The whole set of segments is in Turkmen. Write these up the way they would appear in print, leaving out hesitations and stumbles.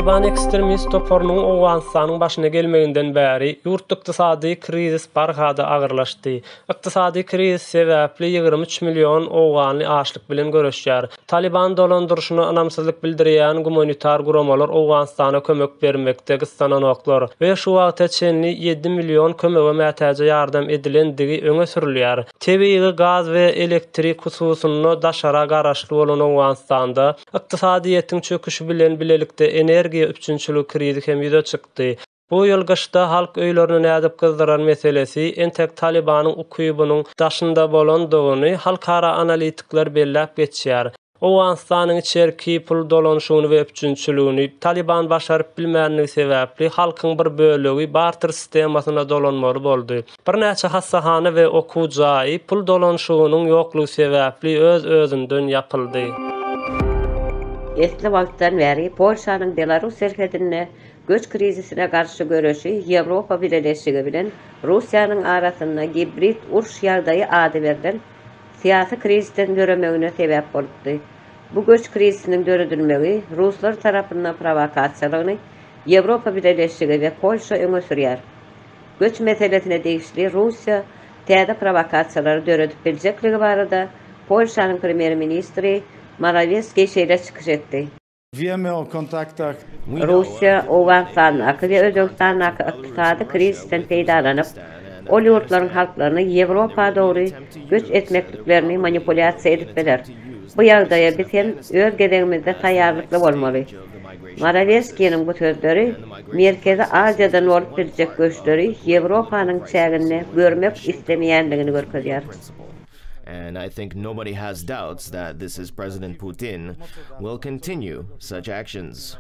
Taliban ekstremist toporunun Awganistanyň başyna gelmeginden bäri ýurt ykdysady krizis barhada agyrlaşdy. Ykdysady krizis sebäpli 23 million Awganly açlyk bilen görüşýär. Taliban dolandyrşyny anamsyzlyk bildirýän gumanitar guramalar Awganistana kömek bermekde gystananoklar we şu wagta çenli 7 million kömege mätäje ýardam edilendigi öňe sürilýär. Tebii gaz we elektrik hususyny daşara garaşly bolan Awganistanda ykdysadyýetiň çöküşi bilen bilelikde energiýa üçinçilik krizi hem ýüze çykdy. Bu ýylgyşda halk öýlerini nädip kızdıran meselesi entek Talibanyň ukybynyň daşynda bolandygyny halkara analitikler belläp geçýär. Awganistanyň içerki pul dolanşygyny we üçinçiligini Taliban başaryp bilmänligi sebäpli halkyň bir bölegi barter sistemasyna dolanmaly boldy. Bir näçe hassahana we okuw jaý pul dolanşygynyň ýoklugy sebäpli öz-özünden ýapyldy. Eski wagtdan beri Polşanyň Belarus serhedine göç krizisine karşı görüşü Ýewropa Birleşigi bilen Russiýanyň arasynda hibrid uruş ýagdaýy ady berilen siyasi krizden göremegine sebäp bolupdy. Bu göç krizisiniň döredilmegi Ruslar tarapyndan provokasiýalyny Ýewropa Birleşigi we Polşa öňe sürýär. Göç meselesine degişli Russiýa täze provokasiýalary döredip biljekligi barada Polşanyň premier ministri Morawiecki şeýle çykyş etdi. Wiemy o kontaktach. Russiýa Awganistanyň we Özbekistanyň ykdysady krizisten peýdalanyp, ol ýurtlaryň halklaryny Ýewropa dogry göç etmekliklerini manipulyasiýa edip biler. Bu ýagdaýa biz hem öz gedegimizde taýýarlykly bolmaly. Morawieckiň bu sözleri Merkezi Aziýadan bolup biljek göçleri Ýewropanyň çägini görmek islemeýändigini görkezýär. And I think nobody has doubts that this is President Putin will continue such actions.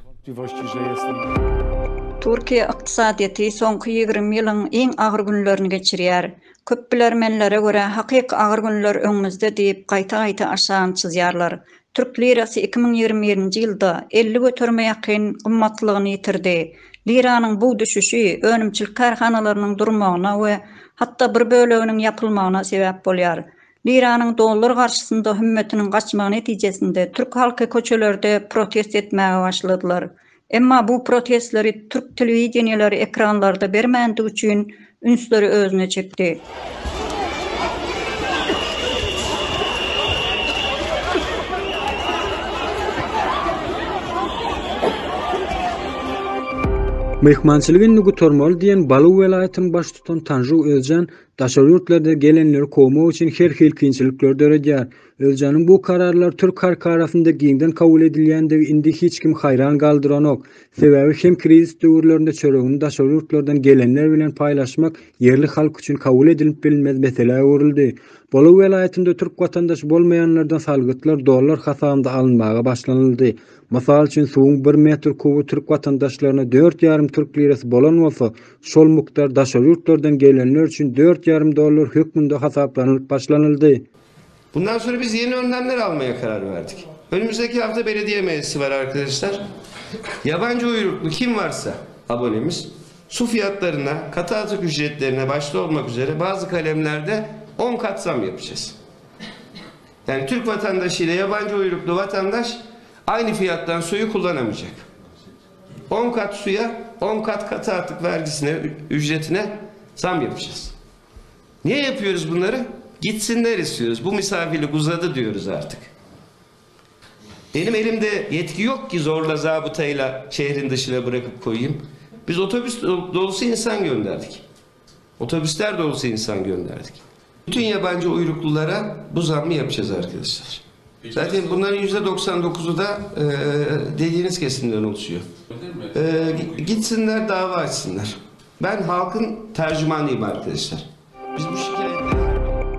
Türkiýe ykdysadyýety soňky 20 ýylyň iň agyr günlerini geçirýär. Köp bilermenlere görä hakyky agyr günler öňümizde diýip gaýta-gaýta aşağı çizýarlar. Türk lirasy 2021-nji ýylda 50 göterme ýakyn gymmatlygyny ýitirdi. Liranyň bu düşüşi önümçilik karhanalarının durmagyna we hatda bir böleginiň ýapylmagyna sebäp bolýar. Liranyň dollar garşysynda hümmetiniň gaçmagy netijesinde Türk halky köçelerde protest etmäge başladylar. Emma bu protestleri Türk telewiziýanlary ekranlarda bermändik üçin ünsleri özüne çekdi. Mehmançylygyny gutarmaly diýen Balyk welaýatynyň baş tutan Tanju Özcan daşary ýurtlarda gelenleri kowmak üçin her hil kynçylyklar döredýär. Özjanyň bu kararlar Türk halky arasynda giňden kabul edilýändigi indi hiç kim hayran galdyranok. Sebäbi hem krizis döwürlerinde çöregini daşary ýurtlardan gelenler bilen paýlaşmak yerli halk üçin kabul edilip bilinmez mesele görüldi. Balyk welaýatynda Türk watandaşy bolmaýanlardan salgytlar dollar hasabynda alınmaga başlanyldy. Masal üçin suwuň 1 metr kubu Türk watandaşlaryna 4,5 Türk lirasy bolan bolsa, şol mukdar daşary ýurtlardan gelenler üçin $4,5 hökmünde hasaplanyp başlanyldy. Bundan sonra biz yeni önlemler almaya karar verdik. Önümüzdeki hafta belediye meclisi var arkadaşlar. Yabancı uyruklu kim varsa abonemiz su fiyatlarına, katı atık ücretlerine başta olmak üzere bazı kalemlerde 10 kat zam yapacağız. Yani Türk vatandaşı ile yabancı uyruklu vatandaş aynı fiyattan suyu kullanamayacak. 10 kat suya, 10 kat katı atık vergisine, ücretine zam yapacağız. Niye yapıyoruz bunları? Gitsinler istiyoruz. Bu misafirlik uzadı diyoruz artık. Benim elimde yetki yok ki zorla zabıtayla şehrin dışına bırakıp koyayım. Biz otobüs dolusu insan gönderdik. Otobüsler dolusu insan gönderdik. Bütün yabancı uyruklulara bu zammı yapacağız arkadaşlar. Zaten bunların %99'u da dediğiniz kesimden oluşuyor. Gitsinler dava açsınlar. Ben halkın tercümanıyım arkadaşlar. Biz bu şikayetleri...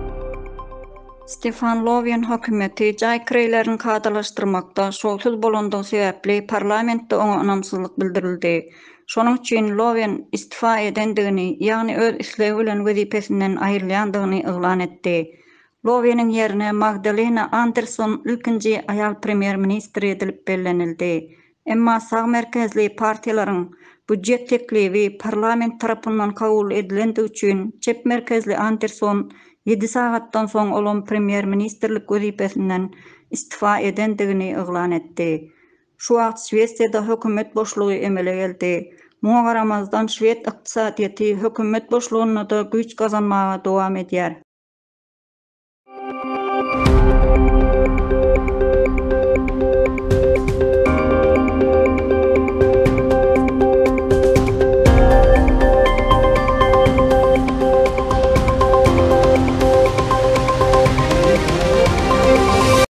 Stefan Löfven hökümeti jaý kirelerini kadalaşdyrmakda şolsuz bolandygy sebäpli parlamentde oňa anamsyzlyk bildirildi. Şonuň üçin Löfven istifa edendigini, ýagny öz isleги bilen wezipesinden aýrylýandygyny yglan etdi. Löfveniň ýerine Magdalena Andersson ilkinji aýal premier ministri edilip bellenildi. Emma sag merkezli partiýalaryň budjet teklibi parlament tarapyndan kabul edilendi üçin çep merkezli Andersson 7 saatdan soň olan premier ministerlik wezipesinden istifa edendigini yglan etdi. Şu wagt Şwediýada hökümet boşlugy emele geldi. Muňa garamazdan Şwed ykdysadyýety hökümet boşlugyna da güýç gazanmaga dowam edýär.